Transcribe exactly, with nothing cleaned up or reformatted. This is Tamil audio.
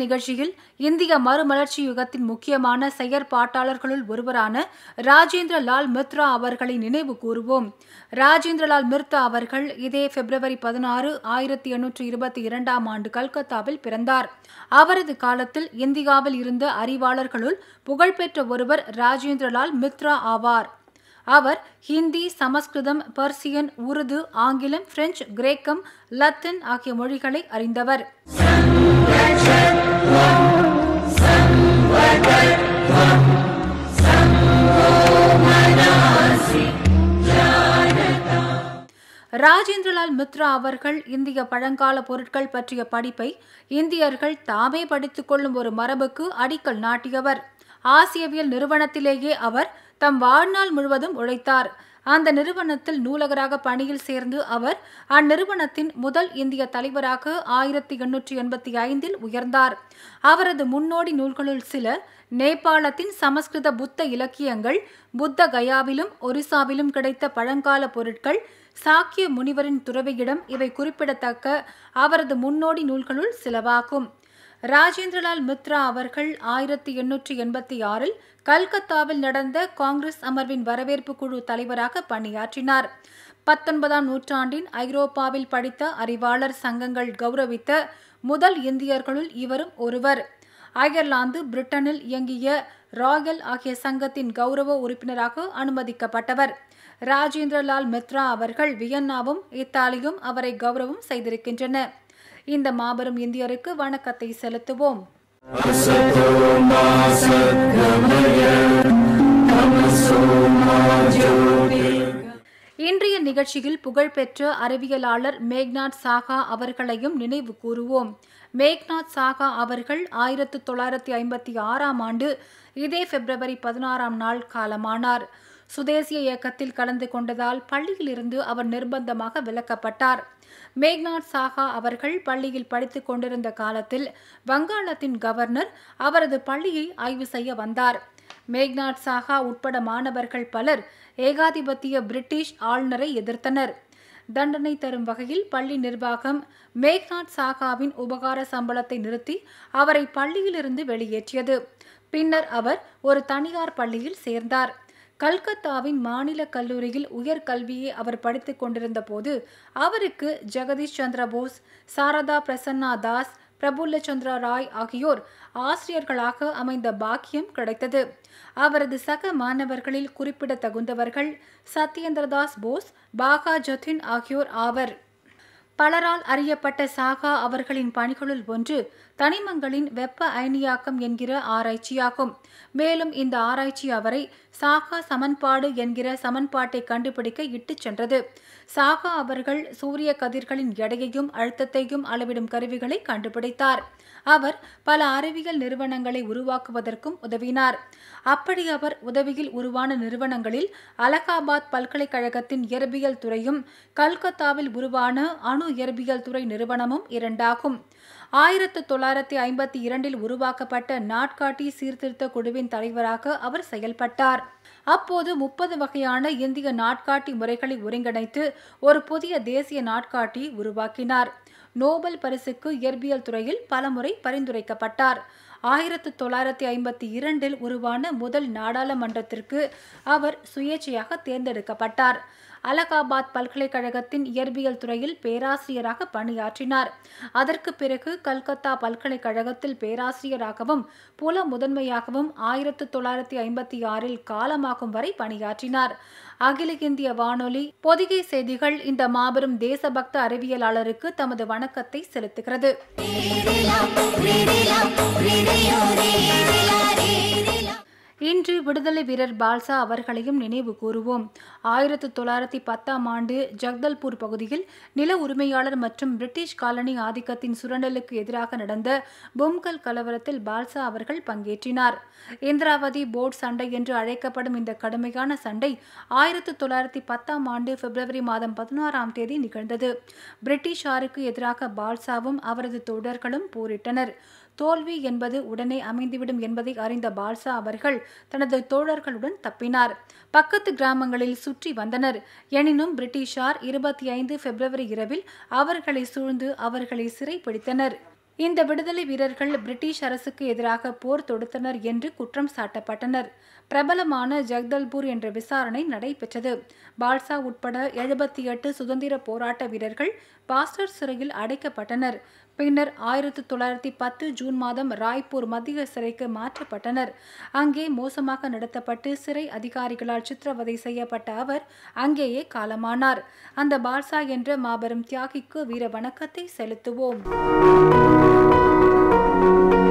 நிகழ்ச்சியில் இந்திய மறுமலர்ச்சி யுகத்தின் முக்கியமான செயற்பாட்டாளர்களுள் ஒருவரான ராஜேந்திர லால் மித்ரா அவர்களை நினைவு கூறுவோம். ராஜேந்திர லால் மித்ரா அவர்கள் இதே பிப்ரவரி பதினாறு ஆயிரத்தி எண்ணூற்று இருபத்தி இரண்டாம் ஆண்டு கல்கத்தாவில் பிறந்தார். அவரது காலத்தில் இந்தியாவில் இருந்த அறிவாளர்களுள் புகழ்பெற்ற ஒருவர் ராஜேந்திர லால் மித்ரா ஆவார். அவர் ஹிந்தி, சமஸ்கிருதம், பர்சியன், உருது, ஆங்கிலம், பிரெஞ்சு, கிரேக்கம், லத்தீன் ஆகிய மொழிகளை அறிந்தவர். ராஜேந்திரலால் மித்ரா அவர்கள் இந்திய பழங்கால பொருட்கள் பற்றிய படிப்பை இந்தியர்கள் தாமே படித்துக் கொள்ளும் ஒரு மரபுக்கு அடிக்கல் நாட்டியவர். ஆசியவியல் நிறுவனத்திலேயே அவர் தம் வாழ்நாள் முழுவதும் உழைத்தார். அந்த நிறுவனத்தில் நூலகராக பணியில் சேர்ந்து அவர் அந்நிறுவனத்தின் முதல் இந்திய தலைவராக ஆயிரத்தி எண்ணூற்றி எண்பத்தி ஐந்தில் உயர்ந்தார். அவரது முன்னோடி நூல்களுள் சில நேபாளத்தின் சமஸ்கிருத புத்த இலக்கியங்கள், புத்த கயாவிலும் ஒரிசாவிலும் கிடைத்த பழங்கால பொருட்கள், சாக்கிய முனிவரின் துறவியிடம் இவை குறிப்பிடத்தக்க அவரது முன்னோடி நூல்களுள் சிலவாகும். ராஜேந்திரலால் மித்ரா அவர்கள் ஆயிரத்தி எண்ணூற்றி எண்பத்தி ஆறில் கல்கத்தாவில் நடந்த காங்கிரஸ் அமர்வின் வரவேற்பு குழு தலைவராக பணியாற்றினார். பத்தொன்பதாம் நூற்றாண்டின் ஐரோப்பாவில் படித்த அறிவாளர் சங்கங்கள் கௌரவித்த முதல் இந்தியர்களுள் இவரும் ஒருவர். அயர்லாந்து, பிரிட்டனில் இயங்கிய ராயல் ஆகிய சங்கத்தின் கௌரவ உறுப்பினராக அனுமதிக்கப்பட்டவர். ராஜேந்திரலால் மித்ரா அவர்கள் வியன்னாவும் இத்தாலியும் அவரை கௌரவம் செய்திருக்கின்றன. இந்த மாபெரும் இந்தியருக்கு வணக்கத்தை செலுத்துவோம். இன்றைய நிகழ்ச்சியில் புகழ்பெற்ற அறிவியலாளர் மேக்நாத் சாகா அவர்களையும் நினைவு கூறுவோம். மேக்நாத் சாகா அவர்கள் ஆயிரத்தி தொள்ளாயிரத்தி ஐம்பத்தி ஆறாம் ஆண்டு இதே பிப்ரவரி பதினாறாம் நாள் காலமானார். சுதேசிய இயக்கத்தில் கலந்து கொண்டதால் பள்ளியிலிருந்து அவர் நிர்பந்தமாக விலக்கப்பட்டார். மேக்நாத் சாகா அவர்கள் பள்ளியில் படித்துக் கொண்டிருந்த காலத்தில் வங்காளத்தின் கவர்னர் அவரது பள்ளியை ஆய்வு செய்ய வந்தார். மேக்நாத் சாகா உட்பட மாணவர்கள் பலர் ஏகாதிபத்திய பிரிட்டிஷ் ஆளுநரை எதிர்த்தனர். தண்டனை தரும் வகையில் பள்ளி நிர்வாகம் மேக்நாத் சாகாவின் உபகார சம்பளத்தை நிறுத்தி அவரை பள்ளியிலிருந்து வெளியேற்றியது. பின்னர் அவர் ஒரு தனியார் பள்ளியில் சேர்ந்தார். கல்கத்தாவின் மாநில கல்லூரியில் உயர்கல்வியை அவர் படித்துக் கொண்டிருந்த போது அவருக்கு ஜெகதீஷ் சந்திர போஸ், சாரதா பிரசன்னா தாஸ், பிரபுல்ல சந்திர ராய் ஆகியோர் ஆசிரியர்களாக அமைந்த பாக்கியம் கிடைத்தது. அவரது சக மாணவர்களில் குறிப்பிடத்தகுந்தவர்கள் சத்யேந்திரதாஸ் போஸ், பாகா ஜதின் ஆகியோர் ஆவர். பலரால் அறியப்பட்ட சாகா அவர்களின் பணிகளுள் ஒன்று தனிமங்களின் வெப்ப அயனியாக்கம் என்கிற ஆராய்ச்சியாகும். மேலும் இந்த ஆராய்ச்சி அவரை சாகா சமன்பாடு என்கிற சமன்பாட்டை கண்டுபிடிக்க இட்டுச் சென்றது. சாகா அவர்கள் சூரிய கதிர்களின் எடையையும் அழுத்தத்தையும் அளவிடும் கருவிகளை கண்டுபிடித்தார். அவர் பல அறிவியல் நிறுவனங்களை உருவாக்குவதற்கும் உதவினார். அப்படி அவர் உதவியில் உருவான நிறுவனங்களில் அலகாபாத் பல்கலைக்கழகத்தின் இயற்பியல் துறையும் கல்கத்தாவில் உருவான அணு இயற்பியல் துறை நிறுவனமும் இரண்டாகும். ஆயிரத்து தொள்ளாயிரத்தி ஐம்பத்தி இரண்டில் உருவாக்கப்பட்ட நாட்காட்டி சீர்திருத்த குழுவின் தலைவராக அவர் செயல்பட்டார். அப்போது முப்பது வகையான இந்திய நாட்காட்டி முறைகளை ஒருங்கிணைத்து ஒரு புதிய தேசிய நாட்காட்டி உருவாக்கினார். நோபல் பரிசுக்கு இயற்பியல் துறையில் பலமுறை பரிந்துரைக்கப்பட்டார். ஆயிரத்து தொள்ளாயிரத்தி ஐம்பத்தி இரண்டில் உருவான முதல் நாடாளுமன்றத்திற்கு அவர் சுயேட்சையாக தேர்ந்தெடுக்கப்பட்டார். அலகாபாத் பல்கலைக்கழகத்தின் இயற்பியல் துறையில் பேராசிரியராக பணியாற்றினார். அதற்கு பிறகு கல்கத்தா பல்கலைக்கழகத்தில் பேராசிரியராகவும் புல முதன்மையாகவும் ஆயிரத்து தொள்ளாயிரத்தி ஐம்பத்தி ஆறில் காலமாகும் வரை பணியாற்றினார். அகில இந்திய வானொலி பொதிகை செய்திகள் இந்த மாபெரும் தேசபக்த அறிவியலாளருக்கு தமது வணக்கத்தை செலுத்துகிறது. இன்று விடுதலை வீரர் பால்சா அவர்களையும் நினைவு கூறுவோம். ஆயிரத்தி தொள்ளாயிரத்தி பத்தாம் ஆண்டு ஜக்தல்பூர் பகுதியில் நில உரிமையாளர் மற்றும் பிரிட்டிஷ் காலனி ஆதிக்கத்தின் சுரண்டலுக்கு எதிராக நடந்த பும்கல் கலவரத்தில் பால்சா அவர்கள் பங்கேற்றினார். இந்திராவதி போர்ட் சண்டை என்று அழைக்கப்படும் இந்த கடுமையான சண்டை ஆயிரத்தி தொள்ளாயிரத்தி பத்தாம் ஆண்டு பிப்ரவரி மாதம் பதினாறாம் தேதி நிகழ்ந்தது. பிரிட்டிஷாருக்கு எதிராக பால்சாவும் அவரது தோழர்களும் போரிட்டனர். தோல்வி என்பது உடனே அமைந்துவிடும் என்பதை அறிந்த பால்சா அவர்கள் தனது தோழர்களுடன் தப்பினார். பக்கத்து கிராமங்களில் சுற்றி வந்தனர். எனினும் பிரிட்டிஷார் இருபத்தி ஐந்து பிப்ரவரி இரவில் அவர்களை சூழ்ந்து அவர்களை சிறைப்பிடித்தனர். இந்த விடுதலை வீரர்கள் பிரிட்டிஷ் அரசுக்கு எதிராக போர் தொடுத்தனர் என்று குற்றம் சாட்டப்பட்டனர். பிரபலமான ஜக்தல்பூர் என்ற விசாரணை நடைபெற்றது. பால்சா உட்பட எழுபத்தி எட்டு சுதந்திர போராட்ட வீரர்கள் பாஸ்டர் சிறையில் அடைக்கப்பட்டனர். பின்னர் ஆயிரத்தி தொள்ளாயிரத்தி பத்து ஜூன் மாதம் ராய்ப்பூர் மத்திய சிறைக்கு மாற்றப்பட்டனர். அங்கே மோசமாக நடத்தப்பட்டு சிறை அதிகாரிகளால் சித்திரவதை செய்யப்பட்ட அவர் அங்கேயே காலமானார். அந்த பால்சா என்ற மாபெரும் தியாகிக்கு வீர வணக்கத்தை செலுத்துவோம்.